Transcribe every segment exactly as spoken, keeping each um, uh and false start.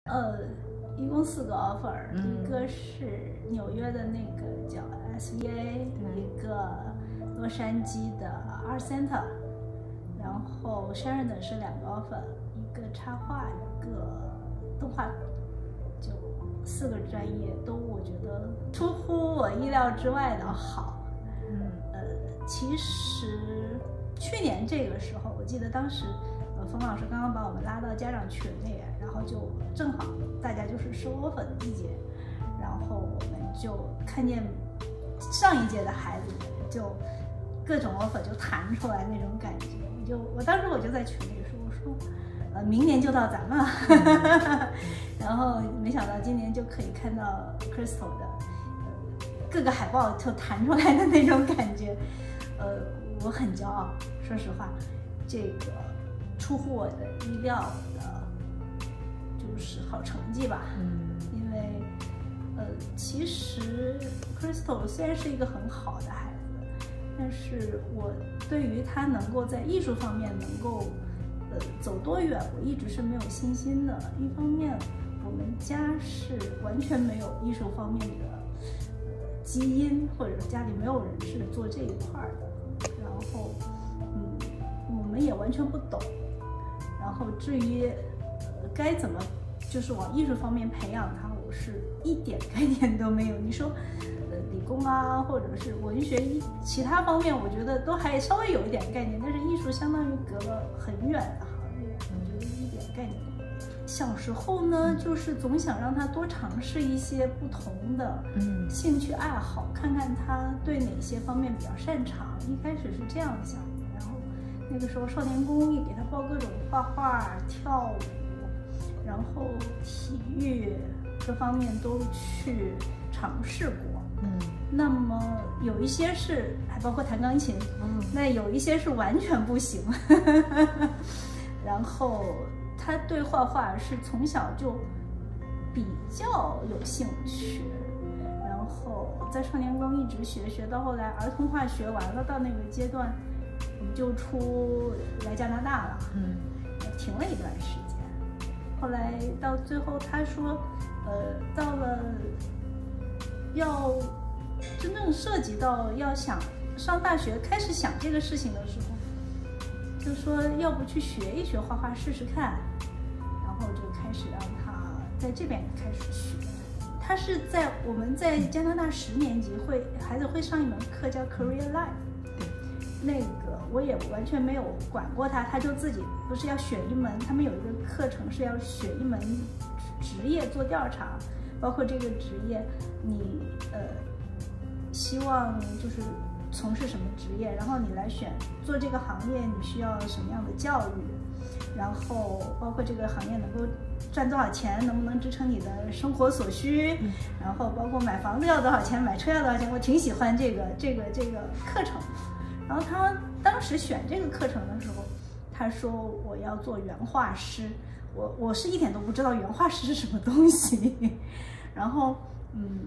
呃，一共四个 offer，、 嗯、 一个是纽约的那个叫 S V A，、嗯、一个洛杉矶的 Art Center， 然后 Sheridan 是两个 offer， 一个插画，一个动画，就四个专业都我觉得出乎我意料之外的好。 嗯， 呃，其实去年这个时候，我记得当时。冯老师刚刚把我们拉到家长群里，然后就正好大家就是收 offer 的季节，然后我们就看见上一届的孩子就各种 offer 就弹出来那种感觉，我就我当时我就在群里说，我说呃明年就到咱们了，然后没想到今年就可以看到 Crystal 的、呃、各个海报就弹出来的那种感觉，呃，我很骄傲，说实话，这个。出乎我的意料的，就是好成绩吧。 嗯， 因为，呃，其实 Crystal 虽然是一个很好的孩子，但是我对于他能够在艺术方面能够，呃，走多远，我一直是没有信心的。一方面，我们家是完全没有艺术方面的、呃、基因，或者家里没有人是做这一块的。然后，嗯，我们也完全不懂。然后至于、呃、该怎么就是往艺术方面培养他，我是一点概念都没有。你说，呃，理工啊，或者是文学其他方面，我觉得都还稍微有一点概念，但是艺术相当于隔了很远的行业，我觉得一点概念都没有。小时候呢，就是总想让他多尝试一些不同的兴趣爱好，嗯、看看他对哪些方面比较擅长。一开始是这样想的。那个时候少年宫也给他报各种画画、跳舞，然后体育各方面都去尝试过。 嗯， 那么有一些是还包括弹钢琴，嗯，那有一些是完全不行。然后他对画画是从小就比较有兴趣，然后在少年宫一直学，学到后来儿童画学完了，到那个阶段。我们就出来加拿大了， 嗯， 停了一段时间。后来到最后，他说，呃，到了要真正涉及到要想上大学，开始想这个事情的时候，就说要不去学一学画画试试看，然后就开始让他在这边开始学。他是在我们在加拿大十年级会孩子会上一门课叫 Career Life。那个我也完全没有管过他，他就自己不是要选一门，他们有一个课程是要选一门职业做调查，包括这个职业你呃希望就是从事什么职业，然后你来选做这个行业你需要什么样的教育，然后包括这个行业能够赚多少钱，能不能支撑你的生活所需，嗯、然后包括买房子要多少钱，买车要多少钱，我挺喜欢这个这个这个课程。然后他当时选这个课程的时候，他说我要做原画师，我我是一点都不知道原画师是什么东西。然后嗯，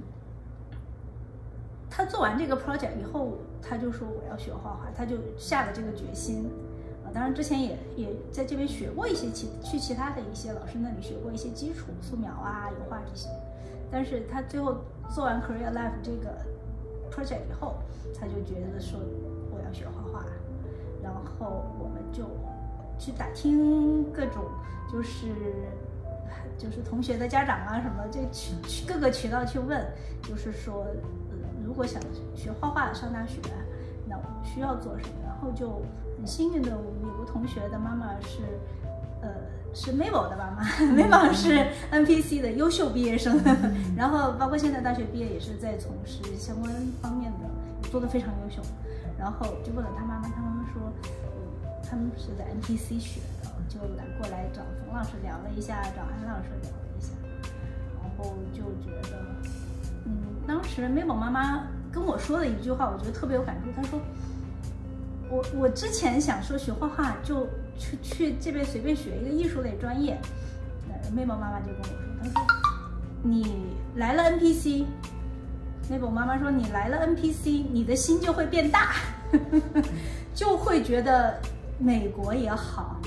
他做完这个 project 以后，他就说我要学画画，他就下了这个决心。啊，当然之前也也在这边学过一些其去其他的一些老师那里学过一些基础素描啊、油画这些，但是他最后做完 Career Life 这个 project 以后，他就觉得说。学画画，然后我们就去打听各种，就是就是同学的家长啊什么，就去去各个渠道去问，就是说，呃，如果想学画画上大学，那我需要做什么？然后就很幸运的，我们有个同学的妈妈是，呃，是 Mabel 的妈妈，Mabel 是 N P C 的优秀毕业生，然后包括现在大学毕业也是在从事相关方面的，做得非常优秀。然后就问了他妈妈，他妈妈说，嗯，他们是在 N P C 学的，就来过来找冯老师聊了一下，找安老师聊了一下，然后就觉得，嗯，当时 Mabel 妈妈跟我说的一句话，我觉得特别有感触。她说，我我之前想说学画画就去去这边随便学一个艺术类专业，呃，Mabel 妈妈就跟我说，她说你来了 N P C。Mabel 妈妈说：“你来了 N P C， 你的心就会变大，就会觉得美国也好，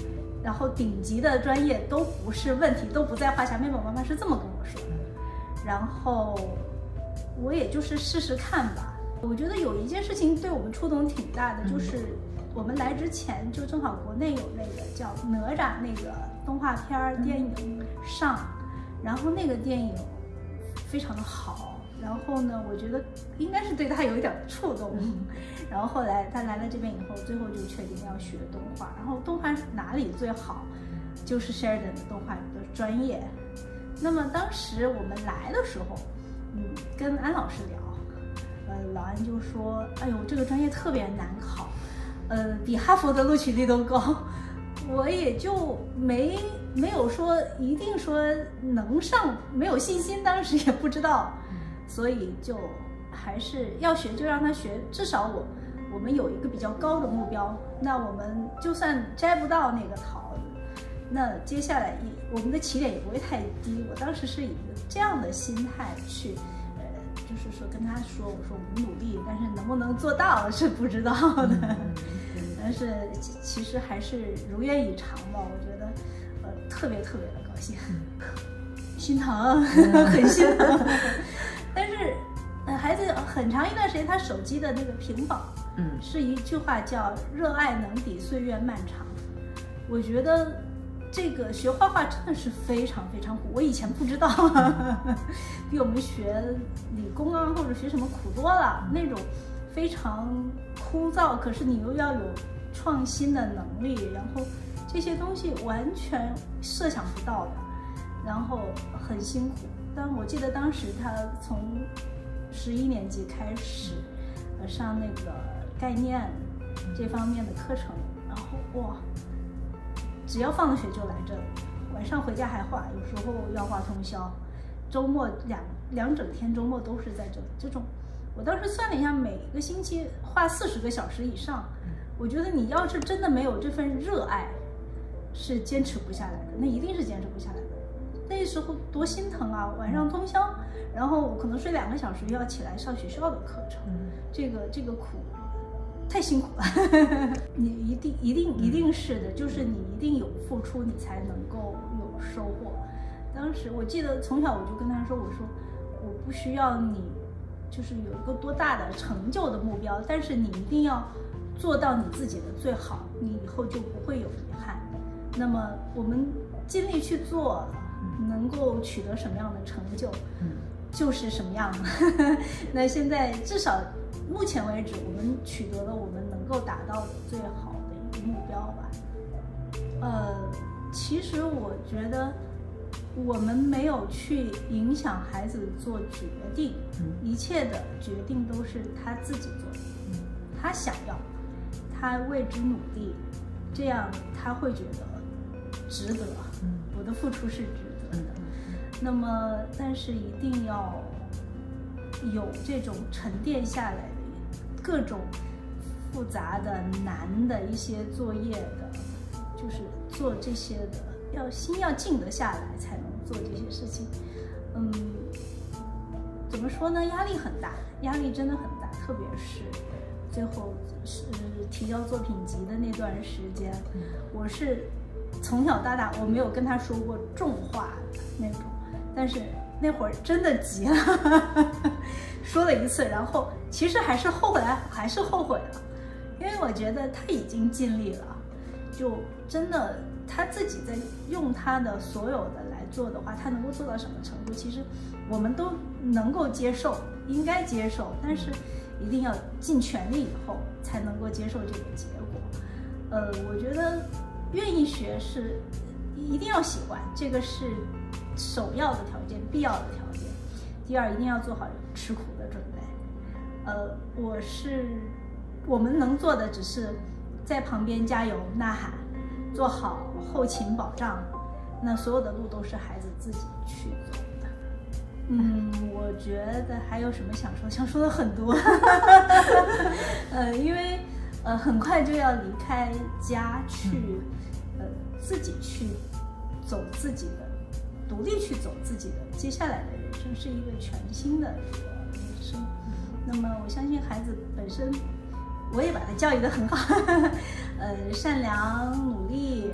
然后顶级的专业都不是问题，都不在话下。妹妹我妈妈是这么跟我说的，然后我也就是试试看吧。我觉得有一件事情对我们触动挺大的，就是我们来之前就正好国内有那个叫哪吒那个动画片电影上，然后那个电影非常的好，然后呢，我觉得应该是对他有一点触动。然后后来他来了这边以后，最后就确定要学动画。然后动画哪里最好，就是 Sheridan 的动画的专业。那么当时我们来的时候，嗯，跟安老师聊，呃，老安就说：“哎呦，这个专业特别难考，呃，比哈佛的录取率都高。”我也就没没有说一定说能上，没有信心，当时也不知道，所以就还是要学就让他学，至少我我们有一个比较高的目标，那我们就算摘不到那个桃子，那接下来也我们的起点也不会太低。我当时是以这样的心态去，呃，就是说跟他说，我说我们努力，但是能不能做到是不知道的。但是其实还是如愿以偿吧，我觉得，呃，特别特别的高兴，心疼，很心疼。但是，呃，孩子很长一段时间，他手机的那个屏保，嗯，是一句话叫“热爱能抵岁月漫长”。我觉得这个学画画真的是非常非常苦，我以前不知道，比我们学理工啊或者学什么苦多了，那种非常枯燥，可是你又要有创新的能力，然后这些东西完全设想不到的，然后很辛苦。但我记得当时他从十一年级开始，呃，上那个概念这方面的课程，然后哇，只要放了学就来这里，晚上回家还画，有时候要画通宵，周末两两整天周末都是在这里。这种，我当时算了一下，每个星期画四十个小时以上。我觉得你要是真的没有这份热爱，是坚持不下来的，那一定是坚持不下来的。那时候多心疼啊，晚上通宵，然后可能睡两个小时，又要起来上学校的课程，这个这个苦太辛苦了。你一定一定一定是的，就是你一定有付出，你才能够有收获。当时我记得从小我就跟他说，我说我不需要你就是有一个多大的成就的目标，但是你一定要做到你自己的最好，你以后就不会有遗憾。那么我们尽力去做，能够取得什么样的成就，就是什么样的。那现在至少目前为止，我们取得了我们能够达到的最好的一个目标吧。呃，其实我觉得我们没有去影响孩子做决定，一切的决定都是他自己做的，他想要，他为之努力，这样他会觉得值得，我的付出是值得的。那么，但是一定要有这种沉淀下来的各种复杂的、难的一些作业的，就是做这些的，要心要静得下来，才能做这些事情。嗯，怎么说呢？压力很大，压力真的很大，特别是最后是提交作品集的那段时间，我是从小到大我没有跟他说过重话的那种，但是那会儿真的急了，说了一次，然后其实还是后来还是后悔了，因为我觉得他已经尽力了，就真的他自己在用他的所有的来做的话，他能够做到什么程度，其实我们都能够接受，应该接受，但是一定要尽全力以后才能够接受这个结果。呃，我觉得愿意学是一定要喜欢，这个是首要的条件，必要的条件。第二，一定要做好吃苦的准备。呃，我是我们能做的只是在旁边加油呐喊，做好后勤保障，那所有的路都是孩子自己去走的。嗯，我觉得还有什么想说？想说的很多。呃，因为呃很快就要离开家去，呃自己去走自己的，独立去走自己的接下来的人生，是一个全新的一个人生。那么我相信孩子本身，我也把他教育得很好，呃善良努力，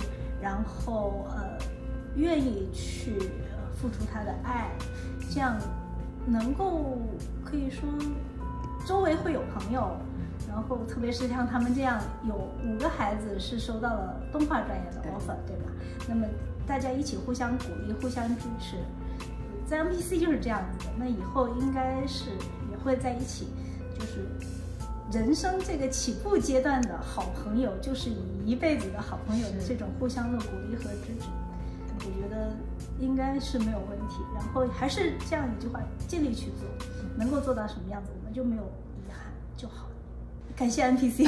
然后呃愿意去付出他的爱，这样能够可以说周围会有朋友，然后特别是像他们这样有五个孩子是收到了动画专业的 offer， 对吧？那么大家一起互相鼓励，互相支持，在 N P C 就是这样子的。那以后应该是也会在一起，就是人生这个起步阶段的好朋友，就是一辈子的好朋友的这种互相的鼓励和支持，我觉得应该是没有问题。然后还是这样一句话，尽力去做，能够做到什么样子，我们就没有遗憾就好。感谢 N P C。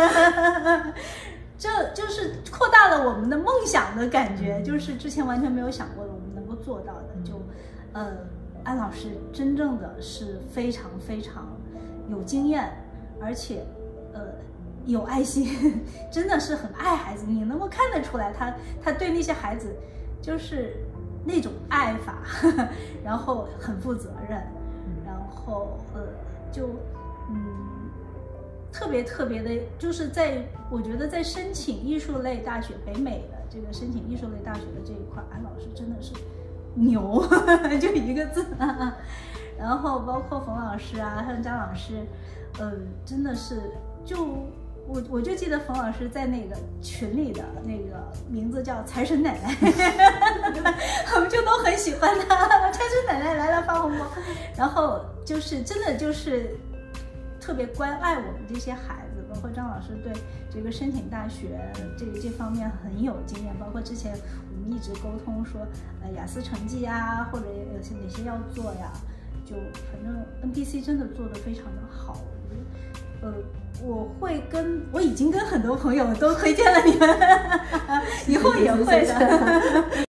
这就是扩大了我们的梦想的感觉，就是之前完全没有想过的，我们能够做到的。就，呃，安老师真正的是非常非常有经验，而且，呃，有爱心，真的是很爱孩子。你能够看得出来他，他他对那些孩子就是那种爱法，呵呵，然后很负责任，然后呃，就嗯。特别特别的，就是在我觉得在申请艺术类大学，北美的这个申请艺术类大学的这一块，安老师真的是牛，就一个字。然后包括冯老师啊，还有张老师，呃，真的是就我我就记得冯老师在那个群里的那个名字叫财神奶奶，我们就都很喜欢他，财神奶奶来了发红包，然后就是真的就是。特别关爱我们这些孩子，包括张老师对这个申请大学这这方面很有经验，包括之前我们一直沟通说，呃，雅思成绩呀，或者有些哪些要做呀，就反正 N P C 真的做得非常的好。呃，我会跟我已经跟很多朋友都推荐了你们，以后也会的。